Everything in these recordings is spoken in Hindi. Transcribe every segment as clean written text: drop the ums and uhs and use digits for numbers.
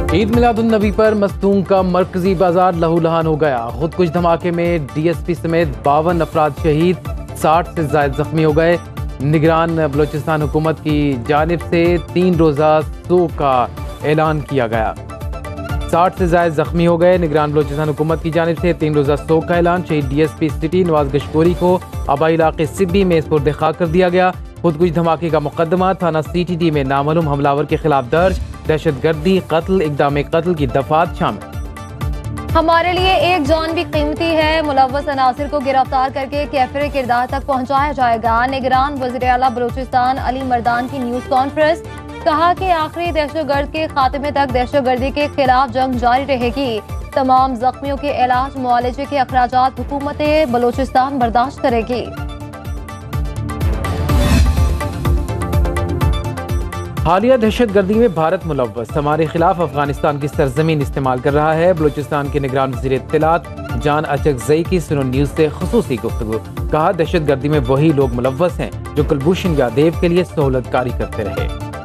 ईद मिलादुन्नबी पर मस्तूंग का मरकजी बाजार लहूलुहान हो गया। खुदकुश धमाके में DSP समेत 52 अफराद शहीद, 60 से ज्यादा जख्मी हो गए। निगरान बलोचिस्तान हुकूमत की जानिब से 3 रोज़ा शोक का ऐलान किया गया। 60 से ज्यादा जख्मी हो गए। निगरान बलोचिस्तान हुकूमत की जानिब से 3 रोज़ा शोक का ऐलान। शहीद DSP सिटी नवाज गशकोरी को आबाई इलाके सिब्बी में सुपुर्द खाक कर दिया गया। खुदकुश धमाके का मुकदमा थाना CTD में नामालूम हमलावर के खिलाफ दर्ज। दहशतगर्दी, कत्ल, इक़दाम कत्ल की दफात शामिल। हमारे लिए एक जान भी कीमती है। मुलव्वस अनासिर को गिरफ्तार करके कैफिर किरदार तक पहुंचाया जाएगा। निगरान वज़ीर आला बलूचिस्तान अली मर्दान की न्यूज कॉन्फ्रेंस, कहा कि आखिरी दहशतगर्द के खात्मे तक दहशतगर्दी के खिलाफ जंग जारी रहेगी। तमाम जख्मियों के इलाज मुआलजे के अखराजात हुकूमत बलूचिस्तान बर्दाश्त करेगी। हालिया दहशतगर्दी में भारत मुलव्वस, हमारे खिलाफ अफगानिस्तान की सरजमीन इस्तेमाल कर रहा है। बलूचिस्तान के निगरान वज़ीर इत्तलात जान अचकज़ई की सुनो न्यूज से खुसूसी गुफ्तगू। कहा, दहशतगर्दी में वही लोग मुलव्वस हैं जो कुलभूषण यादव के लिए सहूलतकारी करते रहे।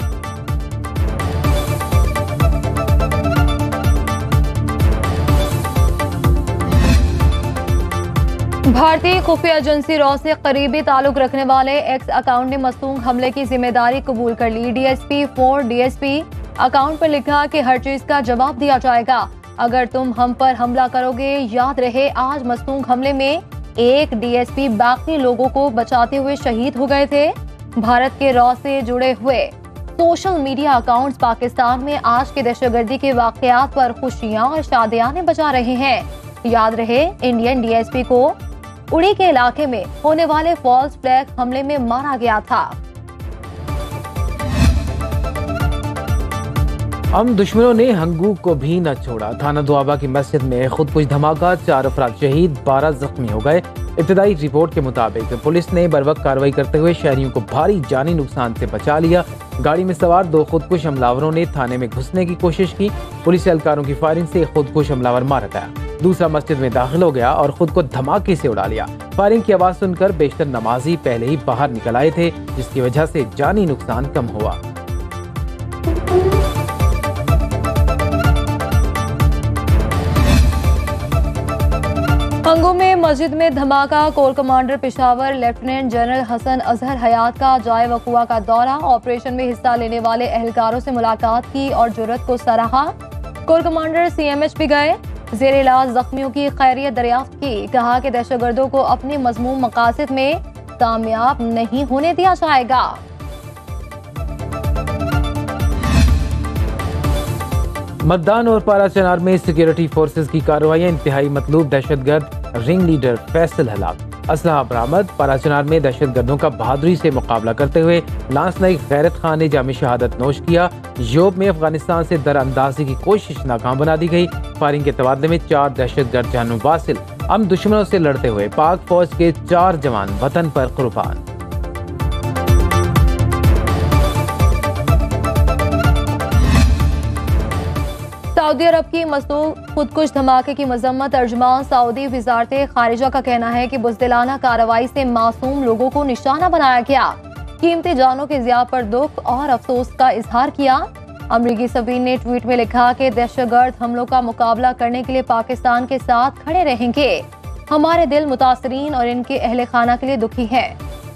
भारतीय खुफिया एजेंसी रॉ से करीबी ताल्लुक रखने वाले एक्स अकाउंट ने मस्तूंग हमले की जिम्मेदारी कबूल कर ली। DSP अकाउंट पर लिखा कि हर चीज का जवाब दिया जाएगा अगर तुम हम पर हमला करोगे। याद रहे, आज मस्तूंग हमले में एक DSP बाकी लोगों को बचाते हुए शहीद हो गए थे। भारत के रॉ से जुड़े हुए सोशल मीडिया अकाउंट्स पाकिस्तान में आज के दहशतगर्दी के वाकयात पर खुशियां और शादियाने बजा रहे हैं। याद रहे, इंडियन DSP को उड़ी के इलाके में होने वाले फॉल्स फ्लैग हमले में मारा गया था। हम दुश्मनों ने हंगू को भी न छोड़ा। थाना दुआबा की मस्जिद में खुदकुश धमाका, 4 अफराद शहीद, 12 जख्मी हो गए। इब्तदाई रिपोर्ट के मुताबिक पुलिस ने बरवक्त कार्रवाई करते हुए शहरियों को भारी जानी नुकसान से बचा लिया। गाड़ी में सवार 2 खुदकुश हमलावरों ने थाने में घुसने की कोशिश की। पुलिस एहलकारों की फायरिंग से खुदकुश हमलावर मारा गया। दूसरा मस्जिद में दाखिल हो गया और खुद को धमाके से उड़ा लिया। फायरिंग की आवाज सुनकर बेशतर नमाजी पहले ही बाहर निकल आए थे, जिसकी वजह से जानी नुकसान कम हुआ। हंगू में मस्जिद में धमाका, core commander Peshawar lieutenant general Hasan Azhar Hayat का जाए वकुआ का दौरा। ऑपरेशन में हिस्सा लेने वाले एहलकारों से मुलाकात की और जुर्रत को सराहा। कोर कमांडर CMH भी गए, ज़ेर इलाज जख्मियों की खैरियत दरियाफ्त की। कहा कि दहशतगर्दों को अपने मज़मूम मकासद में कामयाब नहीं होने दिया जाएगा। मर्दान और पाराचनार में सिक्योरिटी फोर्सेस की कार्रवाई, इंतहाई मतलूब दहशतगर्द रिंग लीडर फैसल हलाक। असलहा बरामद। पाराचनार में दहशतगर्दों का बहादुरी से मुकाबला करते हुए लांस नाइक गैरत खान ने जामी शहादत नोश किया। योब में अफगानिस्तान से दरअंदाजी की कोशिश नाकाम बना दी गई। फायरिंग के तबादले में 4 दहशतगर्द जानू वासिल। हम दुश्मनों से लड़ते हुए पाक फौज के 4 जवान वतन पर कुर्बान। सऊदी अरब की मस्तूक खुदकुश धमाके की मजम्मत। तर्जुमान सऊदी वजारत खारिजा का कहना है कि बुज़दिलाना कार्रवाई से मासूम लोगों को निशाना बनाया गया। कीमती जानों के ज़िया पर दुख और अफसोस का इजहार किया। अमरीकी सफीर ने ट्वीट में लिखा कि दहशतगर्द हमलों का मुकाबला करने के लिए पाकिस्तान के साथ खड़े रहेंगे। हमारे दिल मुतासरीन और इनके अहले खाना के लिए दुखी है।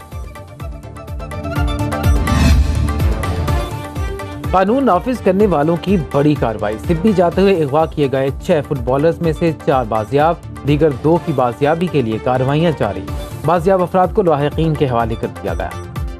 कानून नाफिज करने वालों की बड़ी कार्रवाई। सिब्बी जाते हुए अगवा किए गए 6 फुटबॉलर्स में से 4 बाजियाब, दीगर 2 की बाजियाबी के लिए कार्रवाइयां जारी। बाजियाब अफराद को लाहिकीन के हवाले कर दिया गया।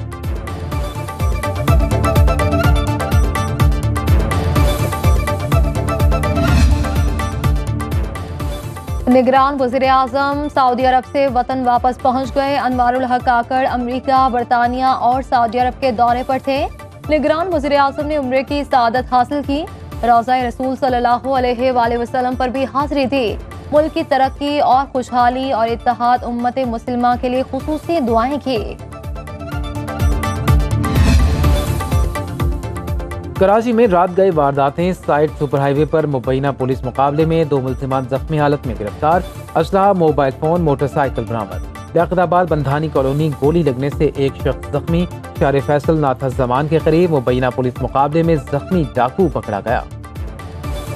निगरान वज़ीर आज़म सऊदी अरब से वतन वापस पहुंच गए। अनवारुल हक काकड़ अमरीका, बरतानिया और सऊदी अरब के दौरे पर थे। निगरान वज़ीर आज़म ने उम्रे की सआदत हासिल की। रोज़ा रसूल सल्लल्लाहु अलैहि वसल्लम पर भी हाजिरी दी। मुल्क की तरक्की और खुशहाली और इत्तेहाद उम्मत मुस्लिमा के लिए खुसूसी दुआएं की। कराची में रात गए वारदातें। साइड सुपर हाईवे पर मुबैना पुलिस मुकाबले में 2 मुल्जिमान जख्मी हालत में गिरफ्तार। असलहा, मोबाइल फोन, मोटरसाइकिल बरामद। लियाकताबाद बंधानी कॉलोनी गोली लगने से एक शख्स जख्मी। शारे फैसल नाथा जमान के करीब मुबैना पुलिस मुकाबले में जख्मी डाकू पकड़ा गया।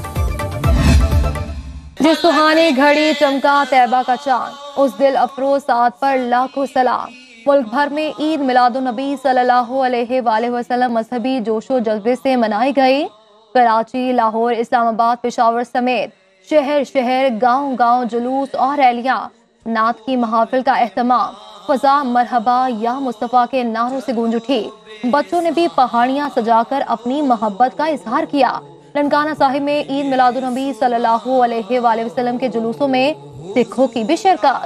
जिस सुहानी घड़ी चमका तैबा का चांद, उस दिल अफरोज साथ पर लाखों सलाम। मुल्क भर में ईद मिलादुन्नबी सल्लल्लाहु अलैहि वसल्लम मजहबी जोशो जज्बे से मनाई गई। कराची, लाहौर, इस्लामाबाद, पेशावर समेत शहर शहर, गांव गांव जुलूस और रैलियां, नात की महफिल का एहतमाम, फजा मरहबा या मुस्तफ़ा के नारों से गूंज उठी। बच्चों ने भी पहाड़ियां सजाकर अपनी मोहब्बत का इजहार किया। ननकाना साहिब में ईद मिलादुन्नबी सल्लल्लाहु अलैहि वसल्लम के जुलूसों में सिखों की भी शिरकत।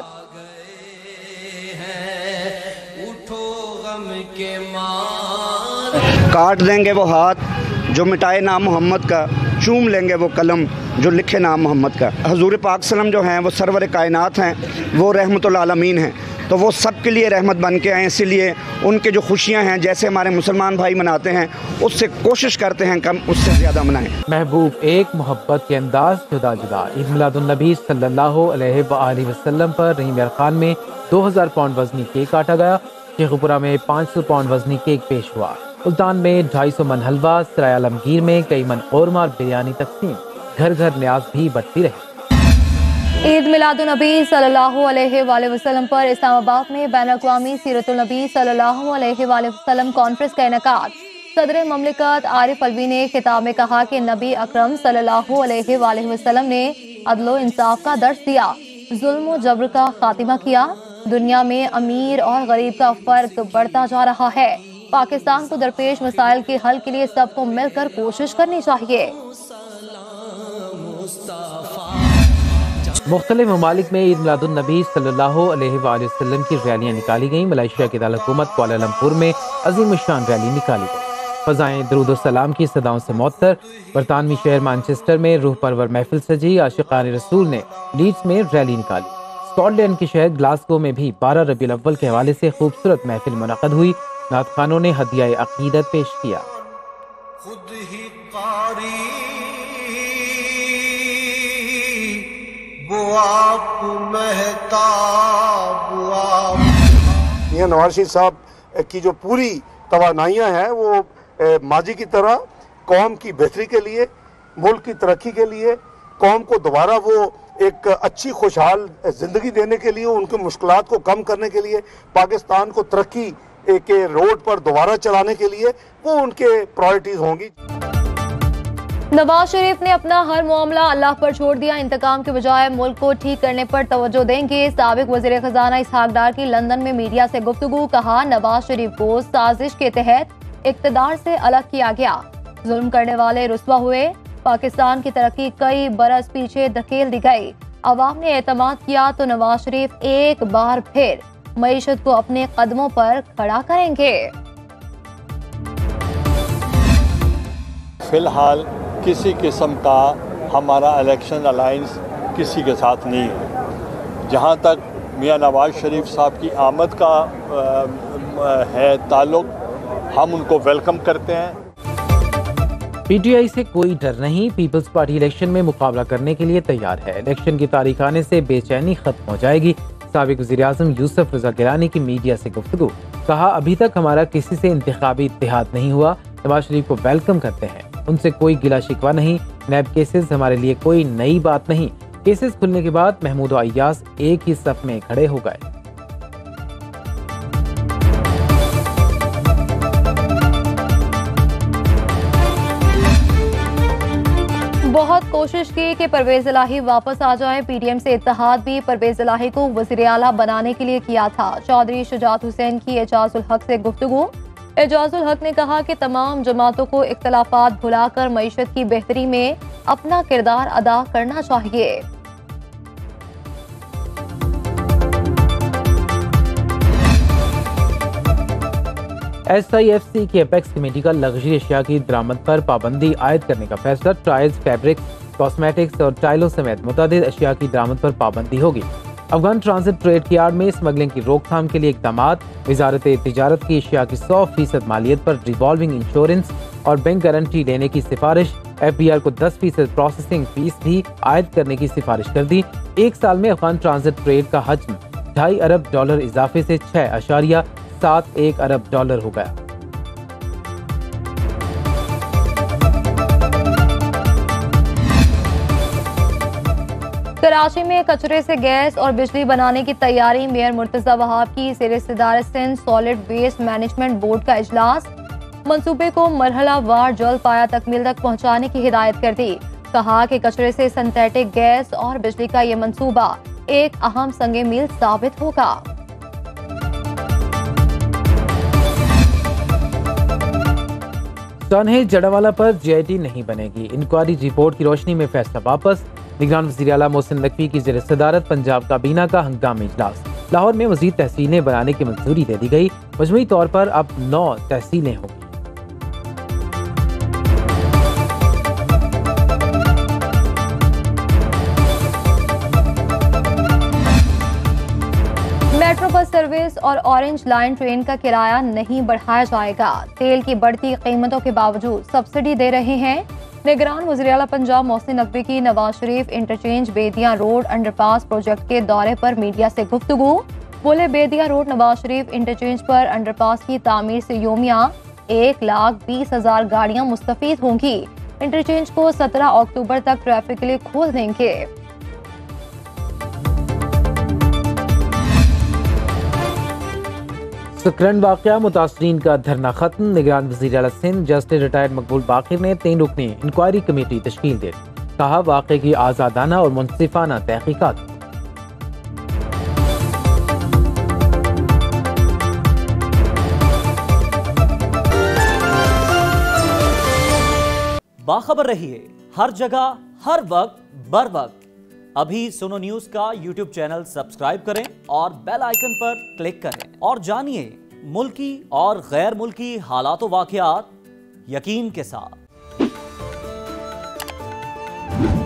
काट देंगे वो हाथ जो मिटाए नाम मोहम्मद का, चूम लेंगे वो कलम जो लिखे नाम मोहम्मद का। हजूर पाक सल्लम जो हैं वो सरवर कायनात हैं, वो रहमतुल आलमीन हैं, तो वो सब के लिए रहमत बन के आए। इसीलिए उनके जो खुशियां हैं, जैसे हमारे मुसलमान भाई मनाते हैं, उससे कोशिश करते हैं कम उससे ज़्यादा मनाएं। महबूब एक मोहब्बत के अंदाज जुदा जुदा। ईद मिलादुन्नबी सल्लल्लाहु अलैहि वसल्लम पर रहीम यार खान में 2000 पाउंड वजनी केक काटा गया। शेखुपुरा में 500 पाउंड वजनी केक पेश हुआ। मुल्तान में 250 मन हलवा, सराय आलमगीर में कई मन कौरमा और बिरयानी तकसीम। घर घर न्याज भी बढ़ती रही। ईद मिलादुन्नबी सल्लल्लाहु अलैहि वसल्लम पर इस्लामाबाद में बैनुल-अक़वामी सीरतुल नबी सल्लल्लाहु अलैहि वसल्लम कॉन्फ्रेंस का इनेकाद। सदर ममलिकत आरिफ अलवी ने खिताब में कहा कि नबी अकरम सल्लल्लाहु अलैहि वसल्लम ने अदलो इंसाफ का दर्स दिया, जुल्म और जबर का खात्मा किया। दुनिया में अमीर और गरीब का फर्क बढ़ता जा रहा है। पाकिस्तान को दरपेश मसाइल के हल के लिए सबको मिलकर कोशिश करनी चाहिए। मुख्तलिफ ममालिक में ईद मिलादुन्नबी सल्लल्लाहु अलैहि वसल्लम की रैलियाँ निकाली गईं। मलेशिया की दारुल-हुकूमत कुआलालंपुर में अजीम शान रैली निकाली गई। फजाएं दरूद और सलाम की सदाओं से मुअत्तर। बरतानवी शहर मैनचेस्टर में रूह परवर महफिल सजी। आशिकान रसूल ने लीड्स में रैली निकाली। स्कॉटलैंड के शहर ग्लासगो में भी 12 रबीउल अव्वल के हवाले से खूबसूरत महफिल मुनक़द हुई। नात खानों ने हदिया अकीदत पेश किया। मियां नवाज शरीफ साहब की जो पूरी तवानाइयाँ हैं वो माजी की तरह कौम की बेहतरी के लिए, मुल्क की तरक्की के लिए, कौम को दोबारा वो एक अच्छी खुशहाल ज़िंदगी देने के लिए, उनकी मुश्किलात को कम करने के लिए, पाकिस्तान को तरक्की के रोड पर दोबारा चलाने के लिए वो उनके प्रायोरिटीज़ होंगी। नवाज शरीफ ने अपना हर मामला अल्लाह पर छोड़ दिया। इंतकाम के बजाय मुल्क को ठीक करने पर तवज्जो देंगे। साबिक वज़ीर खजाना इसहाक डार की लंदन में मीडिया से गुफ्तगू। कहा, नवाज शरीफ को साजिश के तहत इक़्तिदार से अलग किया गया। जुल्म करने वाले रुस्वा हुए। पाकिस्तान की तरक्की कई बरस पीछे धकेल दी गई। अवाम ने एतमाद किया तो नवाज शरीफ एक बार फिर मईशत को अपने कदमों पर खड़ा करेंगे। फिलहाल किसी किस्म का हमारा इलेक्शन अलायंस किसी के साथ नहीं है। जहाँ तक मियां नवाज शरीफ साहब की आमद का है ताल्लुक, हम उनको वेलकम करते हैं। पीटीआई से कोई डर नहीं। पीपल्स पार्टी इलेक्शन में मुकाबला करने के लिए तैयार है। इलेक्शन की तारीख आने से बेचैनी खत्म हो जाएगी। साबिक वज़ीर-ए-आज़म यूसुफ रज़ा गिलानी की मीडिया से गुफ्तगू। कहा, अभी तक हमारा किसी से इंतखाबी इत्तेहाद नहीं हुआ। नवाज शरीफ को वेलकम करते हैं, उनसे कोई गिला शिकवा नहीं। नैब केसेस हमारे लिए कोई नई बात नहीं। केसेस खुलने के बाद महमूद और अय्याज एक ही सफ में खड़े हो गए। बहुत कोशिश की कि परवेज इलाही वापस आ जाएं। पीडीएम से इत्तेहाद भी परवेज इलाही को वज़ीर आला बनाने के लिए किया था। चौधरी शुजात हुसैन की एजाजुल हक से गुफ्तगू। एजाजुल हक ने कहा कि तमाम जमातों को इख्तलाफात भुलाकर मईशत की बेहतरी में अपना किरदार अदा करना चाहिए। SIFC की एपेक्स कमेटी का लग्जरी अशिया की दरामद पर पाबंदी आयद करने का फैसला। टाइल्स, फैब्रिक्स, कॉस्मेटिक्स और टाइलों समेत मुतअद्दिद अशिया की दरामद पर पाबंदी होगी। अफगान ट्रांजिट ट्रेड यार्ड में स्मगलिंग की रोकथाम के लिए इक़दामात। वजारत तिजारत की अशिया की 100% मालियत पर रिवॉल्विंग इंश्योरेंस और बैंक गारंटी लेने की सिफारिश। FBR को 10% प्रोसेसिंग फीस भी आयद करने की सिफारिश कर दी। एक साल में अफगान ट्रांजिट ट्रेड का हजम $2.5 अरब इजाफे से $6.71 अरब हो गया। कराची में कचरे से गैस और बिजली बनाने की तैयारी। मेयर मुर्तजा वहाब की ज़ेर सदारत Sindh solid waste management board का इजलास। मंसूबे को मरहला वार जल्द पाया तकमील तक पहुंचाने की हिदायत कर दी। कहा कि कचरे से सिंथेटिक गैस और बिजली का ये मंसूबा एक अहम संगे मील साबित होगा। सानहे जड़ावाला पर JIT नहीं बनेगी, इंक्वायरी रिपोर्ट की रोशनी में फैसला वापस। निगरान वज़ीर आला मोहसिन नकवी की ज़ेर सदारत पंजाब काबीना का हंगामी इजलास। लाहौर में मज़ीद तहसीलें बनाने की मंजूरी दे दी गई। मजमूई तौर पर अब 9 तहसीलें होंगी। मेट्रो बस सर्विस और ऑरेंज लाइन ट्रेन का किराया नहीं बढ़ाया जाएगा। तेल की बढ़ती कीमतों के बावजूद सब्सिडी दे रहे हैं। निगरान वज़ीर आला पंजाब मोहसिन नकवी की Nawaz Sharif interchange Bedian road underpass project के दौरे पर मीडिया से गुफ्तगू। बोले, बेदिया रोड नवाज शरीफ इंटरचेंज पर अंडरपास की तामीर से योमिया 1,20,000 गाड़ियां मुस्तफीद होंगी। इंटरचेंज को 17 अक्टूबर तक ट्रैफिक के लिए खोल देंगे। सकरन वाक़या मुतासरीन का धरना खत्म। निगरान वज़ीर आला सिंध जस्टिस रिटायर्ड मकबूल बाकिर ने 3 रुकनी इंक्वायरी कमेटी तश्कील दी। कहा, वाक़े की आज़ादाना और मुनसिफाना तहकीकात। बाखबर रहिए हर जगह हर वक्त बर वक्त। अभी सुनो न्यूज का YouTube चैनल सब्सक्राइब करें और बेल आइकन पर क्लिक करें और जानिए मुल्की और गैर मुल्की हालात व वाक़यात यकीन के साथ।